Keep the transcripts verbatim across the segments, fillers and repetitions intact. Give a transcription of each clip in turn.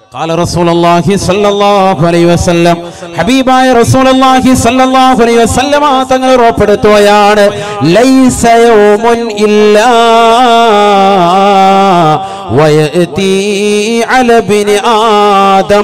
قال رسول الله صلى الله عليه وسلم ഹബീബായ റസൂലുള്ളാഹി സ്വല്ലല്ലാഹു അലൈഹി വസല്ലം തങ്ങൾ ഉറപ്പെടുത്തുകയാണ് ലൈസ യൗമുൻ ഇല്ലാ വയഅതി അല ബിനി ആദം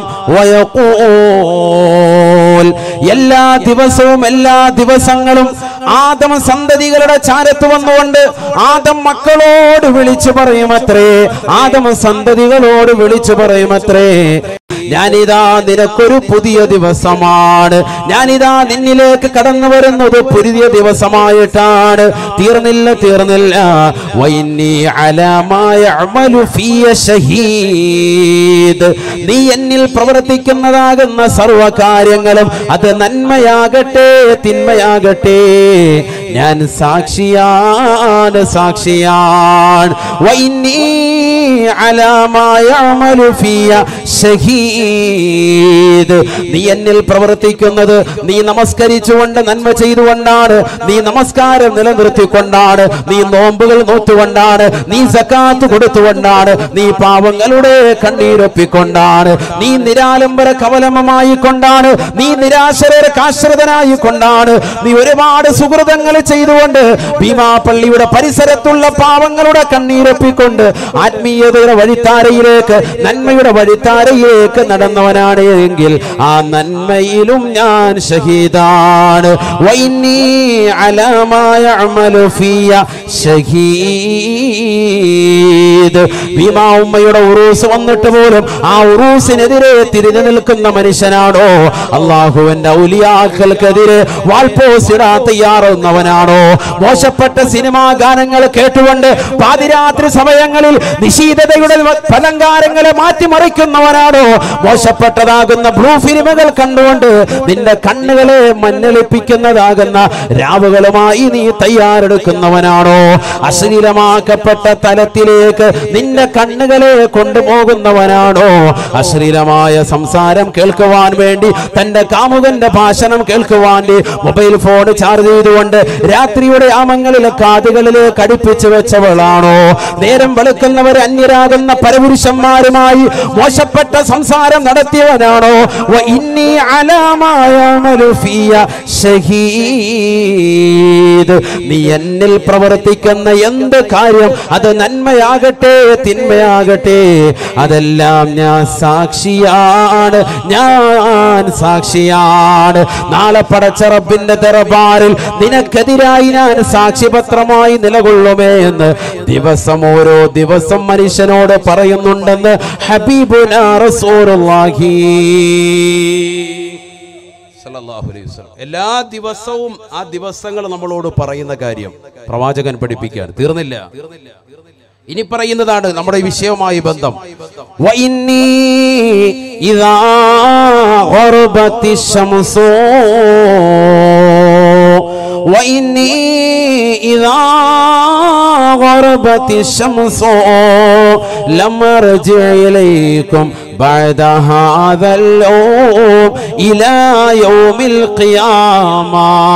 വയഖൂൽ എല്ലാ ദിവസവും എല്ലാ ദിവസങ്ങളും ആദം സന്തതികളുടെ ചാരത്ത് വന്നുകൊണ്ട് ആദം മക്കളോട് വിളിച്ചു പറയുമത്രേ, ആദം സന്തതികളോട് വിളിച്ചു പറയുമത്രേ, ഞാനിതാ നിനക്കൊരു പുതിയ ദിവസമാണ്, ഞാനിതാ നിന്നിലേക്ക് കടന്നു വരുന്നത് പുതിയ ദിവസമായിട്ടാണ്. തീർന്നില്ല തീർന്നില്ല വൈന്നി അലാ മാ യഅമലു ഫിയ ഷഹീദ്, നീ എന്നിൽ പ്രവർത്തിക്കുന്നതാകുന്ന സർവ കാര്യങ്ങളും അത് നന്മയാകട്ടെ തിന്മയാകട്ടെ ഞാൻ സാക്ഷിയാണ് സാക്ഷിയാണ്. വൈന്നി അലാ മാ യഅമലു ഫിയ ഷഹീദ്, നീ എന്നിൽ പ്രവർത്തിക്കുന്നത് നീ നമസ്കരിച്ചുകൊണ്ട് നന്മ ചെയ്തുകൊണ്ടാണ്, നീ നമസ്കാരം നിലനിർത്തിക്കൊണ്ടാണ്, നീ നോമ്പുകൾ നോറ്റുകൊണ്ടാണ്, നീ സക്കാത്ത് കൊടുത്തുകൊണ്ടാണ്, നീ പാവങ്ങളുടെ കണ്ണീരൊപ്പിക്കൊണ്ടാണ്, നീ നിരാലംബര കവലമമായി കൊണ്ടാണ്, നീ നിരാശരക്കാശ്രിതനായി കൊണ്ടാണ്, നീ ഒരുപാട് സുഹൃതങ്ങൾ ചെയ്തുകൊണ്ട് ഭീമാപള്ളിയുടെ പരിസരത്തുള്ള പാവങ്ങളുടെ കണ്ണീരൊപ്പിക്കൊണ്ട് ആത്മീയതയുടെ വഴിത്താരയിലേക്ക് നന്മയുടെ വഴിത്താരയിലേക്ക് നടന്നവനാണ് എങ്കിൽ ആ നന്മയിലും ഞാൻ ഷഹീദാണ്. വൈന്നി അലാ മാ യഅമലു ഫിയ ഷഹീദ്. ഭീമാ ഉമ്മയുടെ ഉറൂസ് വന്നിട്ട് പോലും ആ ഉറൂസിനെതിരെ തിരിഞ്ഞു നിൽക്കുന്ന മനുഷ്യനാണോ? അല്ലാഹുവിന്റെ ഔലിയാക്കൾക്കെതിരെ വാൾപോസിടാൻ തയ്യാറാവുന്നവനാണോ? മോശപ്പെട്ട സിനിമാ ഗാനങ്ങൾ കേട്ടുകൊണ്ട് പാതിരാത്രി സമയങ്ങളിൽ നിശീതതയുടെ പലങ്കാരങ്ങളെ മാറ്റിമറിക്കുന്നവനാണോ? മോശപ്പെട്ടതാകുന്ന ബ്ലൂ ഫിലിമുകൾ കണ്ടുകൊണ്ട് നിന്റെ കണ്ണുകളെ മഞ്ഞളിപ്പിക്കുന്നതാകുന്ന രാവുകളുമായി നീ തയ്യാറെടുക്കുന്നവനാണോ? അശ്ലീലമാക്കപ്പെട്ട തലത്തിലേക്ക് നിന്റെ കണ്ണുകളെ കൊണ്ടുപോകുന്നവനാണോ? അശ്ലീലമായ സംസാരം കേൾക്കുവാൻ വേണ്ടി തന്റെ കാമുകന്റെ ഭാഷണം കേൾക്കുവാൻ മൊബൈൽ ഫോൺ ചാർജ് ചെയ്തുകൊണ്ട് രാത്രിയുടെ ആമങ്ങളിലെ കാതുകളിലെ കടിപ്പിച്ചു വെച്ചവളാണോ? നേരം വെളുക്കുന്നവർ അന്യരാകുന്ന പരപുരുഷന്മാരുമായി മോശപ്പെട്ട സംസാരം നടത്തിയവനാണോ? വഇന്നി അലാ മാ യഅമലു ഫിയ ഷഹീദ്, നീ എന്നിൽ പ്രവർത്തിക്കുന്ന എന്ത് കാര്യം അത് നന്മയാകട്ടെ തിന്മയാകട്ടെ അതെല്ലാം ഞാൻ സാക്ഷിയാണ് ഞാൻ സാക്ഷിയാണ്. നാളെ പടച്ച റബ്ബിന്റെ ദർബാറിൽ നിനക്കെതിരായി ഞാൻ സാക്ഷിപത്രമായി നിലകൊള്ളുമേ എന്ന് ദിവസം ഓരോ ദിവസം മനുഷ്യനോട് പറയുന്നുണ്ടെന്ന് ഹബീബുനാ റസൂലുള്ളാഹി സ്വല്ലല്ലാഹു അലൈഹി വസല്ലം. എല്ലാ ദിവസവും ആ ദിവസങ്ങൾ നമ്മളോട് പറയുന്ന കാര്യം പ്രവാചകൻ പഠിപ്പിക്കുകയാണ്. തീർന്നില്ല, ഇനി പറയുന്നതാണ് നമ്മുടെ വിഷയവുമായി ബന്ധം. വഇന്നി ഇദാ ഗറബത്തിശ് ശംസു വഇന്നി ഇദാ ഗറബത്തിശ് ശംസു ലം അർജി ഇലൈക്കും ബഅദ ഹാദൽ യൗം ഇലാ യൗമിൽ ഖിയാമ.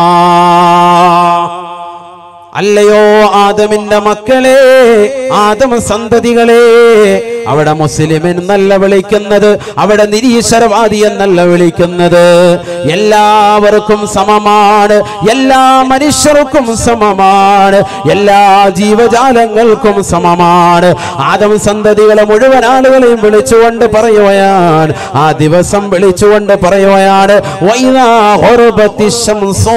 അല്ലയോ ആദമിന്റെ മക്കളെ, ആദമ സന്തതികളെ, അവിടെ മുസ്ലിം എന്നല്ല വിളിക്കുന്നത്, അവിടെ നിരീശ്വരവാദി എന്നല്ല വിളിക്കുന്നത്. എല്ലാവർക്കും സമമാണ്, എല്ലാ മനുഷ്യർക്കും സമമാണ്, എല്ലാ ജീവജാലങ്ങൾക്കും സമമാണ്. ആദം സന്തതികളെ മുഴുവൻ ആളുകളെയും വിളിച്ചുകൊണ്ട് പറയുകയാണ്, ആ ദിവസം വിളിച്ചുകൊണ്ട് പറയുകയാണ്, വൈദാ ഗറബത്തിശ് ശംസു,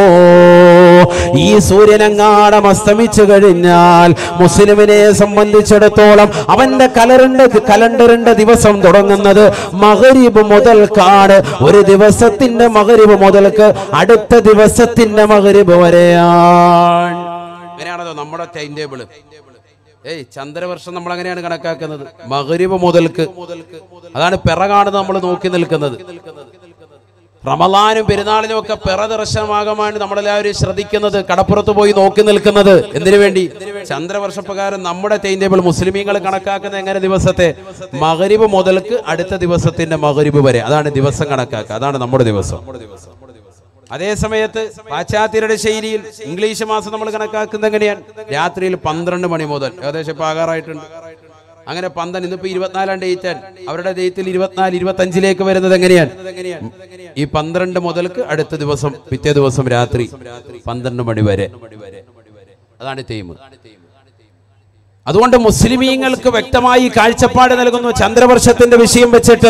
ഈ സൂര്യനെങ്ങാടം അസ്തമിച്ചു കഴിഞ്ഞാൽ മുസ്ലിമിനെ സംബന്ധിച്ചിടത്തോളം അവന്റെ കലറിന്റെ കലണ്ടറിന്റെ ദിവസം തുടങ്ങുന്നത് മഗ്രിബ് മുതൽക്കാണ്. ഒരു ദിവസത്തിന്റെ മഗ്രിബ് മുതൽക്ക് അടുത്ത ദിവസത്തിന്റെ മഗ്രിബ് വരെയാണ്. അങ്ങനെയാണല്ലോ നമ്മുടെ ടൈം ടേബിൾ. ഏയ് ചന്ദ്രവർഷം നമ്മൾ അങ്ങനെയാണ് കണക്കാക്കുന്നത്, മഗ്രിബ് മുതൽക്ക്. അതാണ് പിറ കാണുന്നത് നമ്മൾ നോക്കി നിൽക്കുന്നത്. റമളാനും പെരുന്നാളിനും ഒക്കെ പിറ ദർശനമാകാൻ നമ്മളെല്ലാവരും ശ്രദ്ധിക്കുന്നത്, കടപ്പുറത്ത് പോയി നോക്കി നിൽക്കുന്നത്. എന്തിനു വേണ്ടി? ചന്ദ്രവർഷപ്രകാരം നമ്മുടെ ടൈം ടേബിൾ മുസ്ലിമീങ്ങൾ കണക്കാക്കുന്നത് എങ്ങനെ? ദിവസത്തെ മഗ്രിബ് മുതൽക്ക് അടുത്ത ദിവസത്തിന്റെ മഗ്രിബ് വരെ, അതാണ് ദിവസം കണക്കാക്കുക. അതാണ് നമ്മുടെ ദിവസം. അതേ സമയത്ത് പാശ്ചാത്യരുടെ ശൈലിയിൽ ഇംഗ്ലീഷ് മാസം നമ്മൾ കണക്കാക്കുന്നത് എങ്ങനെയാണ്? രാത്രിയിൽ പന്ത്രണ്ട് മണി മുതൽ, ഏകദേശം ഇപ്പൊ ആകാറായിട്ടുണ്ട്, അങ്ങനെ പന്ത്രണ്ട് ഇന്നിപ്പോ ഇരുപത്തിനാലാം ഡേറ്റ് അവരുടെ ഡേറ്റിൽ ഇരുപത്തിനാല് ഇരുപത്തഞ്ചിലേക്ക് വരുന്നത് എങ്ങനെയാണ്? ഈ പന്ത്രണ്ട് മുതൽക്ക് അടുത്ത ദിവസം പിറ്റേ ദിവസം രാത്രി പന്ത്രണ്ട് മണി വരെ. അതാണ് തീം. അതുകൊണ്ട് മുസ്ലിമീങ്ങൾക്ക് വ്യക്തമായി കാഴ്ചപ്പാട് നൽകുന്നു ചന്ദ്രവർഷത്തിന്റെ വിഷയം വെച്ചിട്ട്.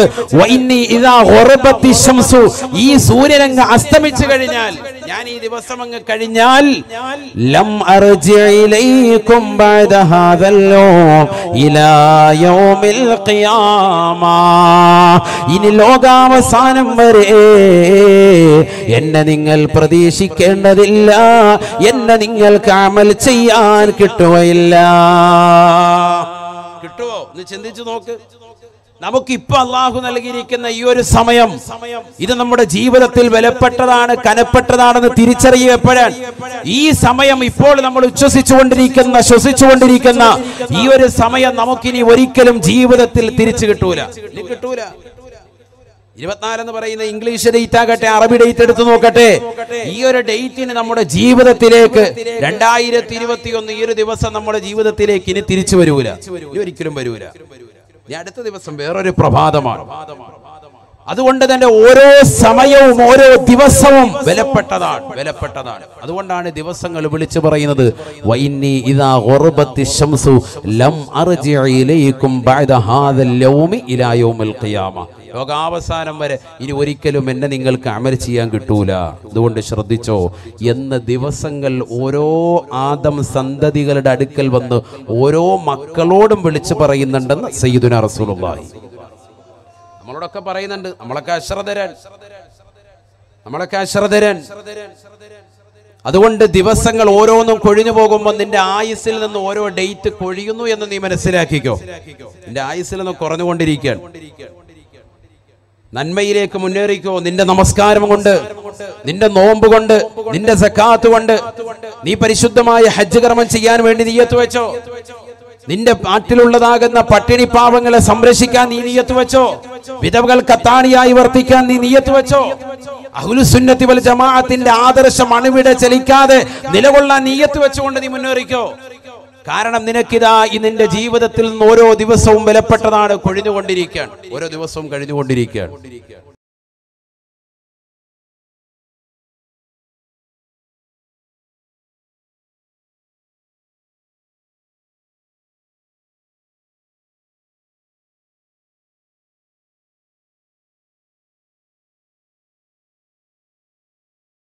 ഈ സൂര്യനങ്ങ് അസ്തമിച്ചു കഴിഞ്ഞാൽ, ഞാൻ ഈ ദിവസം അങ്ങ് കഴിഞ്ഞാൽ, ലം അർജി ഇലൈകും ബഅദ ഹാദൽ യൗം ഇലാ യൗമിൽ ഖിയാമ, ഇനി ലോകാവസാനം വരെ എന്നെ നിങ്ങൾ പ്രതീക്ഷിക്കേണ്ടതില്ല, എന്നെ നിങ്ങൾക്ക് അമൽ ചെയ്യാൻ കിട്ടുകയില്ല. കിട്ടുവോ എന്ന് ചിന്തിച്ചു നോക്ക്. നമുക്കിപ്പോ അള്ളാഹു നൽകിയിരിക്കുന്ന ഈ ഒരു സമയം, ഇത് നമ്മുടെ ജീവിതത്തിൽ വിലപ്പെട്ടതാണ്, കനപ്പെട്ടതാണെന്ന് തിരിച്ചറിയുക എപ്പോഴാണ്? ഈ സമയം ഇപ്പോൾ നമ്മൾ ഉച്ഛ്വസിച്ചുകൊണ്ടിരിക്കുന്ന ശ്വസിച്ചുകൊണ്ടിരിക്കുന്ന ഈ ഒരു സമയം നമുക്കിനി ഒരിക്കലും ജീവിതത്തിൽ തിരിച്ചു കിട്ടൂല. കിട്ടൂല. ഇരുപത്തിനാലെന്ന് പറയുന്ന ഇംഗ്ലീഷ് ഡേറ്റ് ആകട്ടെ, അറബി ഡേറ്റ് എടുത്തു നോക്കട്ടെ, ഈ ഒരു ഡേറ്റിന് നമ്മുടെ ജീവിതത്തിലേക്ക് രണ്ടായിരത്തി ഇരുപത്തി ഒന്ന് ഈ ഒരു ദിവസം നമ്മുടെ ജീവിതത്തിലേക്ക് ഇനി തിരിച്ചു വരൂല, ഇനി ഒരിക്കലും വരൂല. ഇനി അടുത്ത ദിവസം വേറൊരു പ്രഭാതമാണ്. അതുകൊണ്ട് തന്നെ ഓരോ സമയവും ഓരോ ദിവസവും വിലപ്പെട്ടതാണ്, വിലപ്പെട്ടതാണ്. അതുകൊണ്ടാണ് ദിവസങ്ങൾ വിളിച്ചു പറയുന്നത് വഇന്നി ഇദാ ഗറബത്തി ശംസു ലം അർജി ഇലൈകും ബഅദ ഹാദൽ യൗമി ഇലാ യൗമിൽ ഖിയാമ. ലോകാവസാനം വരെ ഇനി ഒരിക്കലും എന്നെ നിങ്ങൾക്ക് അമൽ ചെയ്യാൻ കിട്ടൂല. അതുകൊണ്ട് ശ്രദ്ധിച്ചോ, എന്ന ദിവസങ്ങൾ ഓരോ ആദം സന്തതികളുടെ അടുക്കൽ വന്ന് ഓരോ മക്കളോടും വിളിച്ചു പറയുന്നുണ്ടെന്ന് സയ്യിദുനാ റസൂലുള്ളാഹി നമ്മളോടൊക്കെ പറയുന്നുണ്ട്. നമ്മളൊക്കെ അശ്രദ്ധരൻ, നമ്മളൊക്കെ അശ്രദ്ധരൻ. അതുകൊണ്ട് ദിവസങ്ങൾ ഓരോന്നും കൊഴിഞ്ഞു പോകുമ്പോൾ നിന്റെ ആയുസ്സിൽ നിന്ന് ഓരോ ഡേറ്റ് കൊഴിയുന്നു എന്ന് നീ മനസ്സിലാക്കിക്കോ. നിന്റെ ആയുസ്സിൽ നിന്ന് കുറഞ്ഞുകൊണ്ടിരിക്കുകയാണ്. നന്മയിലേക്ക് മുന്നേറിക്കോ. നിന്റെ നമസ്കാരം കൊണ്ട്, നിന്റെ നോമ്പ് കൊണ്ട്, നിന്റെ സക്കാത്ത് കൊണ്ട്, നീ പരിശുദ്ധമായ ഹജ്ജ് കർമ്മം ചെയ്യാൻ വേണ്ടി നിയ്യത്ത് വെച്ചോ. നിന്റെ നാട്ടിലുള്ളതാകുന്ന പട്ടിണി പാവങ്ങളെ സംരക്ഷിക്കാൻ നീ നിയ്യത്ത് വെച്ചോ. വിധവകൾ കത്താണിയായി വർത്തിക്കാൻ നീ നിയ്യത്ത് വെച്ചോ. അഹ്ലുസുന്നത്തി വൽ ജമാഅത്തിന്റെ ആദർശം അണുവിടെ ചലിക്കാതെ നിലകൊള്ളാൻ നിയ്യത്ത് വെച്ചുകൊണ്ട് നീ മുന്നേറിക്കോ. കാരണം നിനക്കിതാ ഈ നിന്റെ ജീവിതത്തിൽ നിന്ന് ഓരോ ദിവസവും വിലപ്പെട്ടതാണ്, കൊഴിഞ്ഞുകൊണ്ടിരിക്കുകയാണ്, ഓരോ ദിവസവും കഴിഞ്ഞുകൊണ്ടിരിക്കുകയാണ്.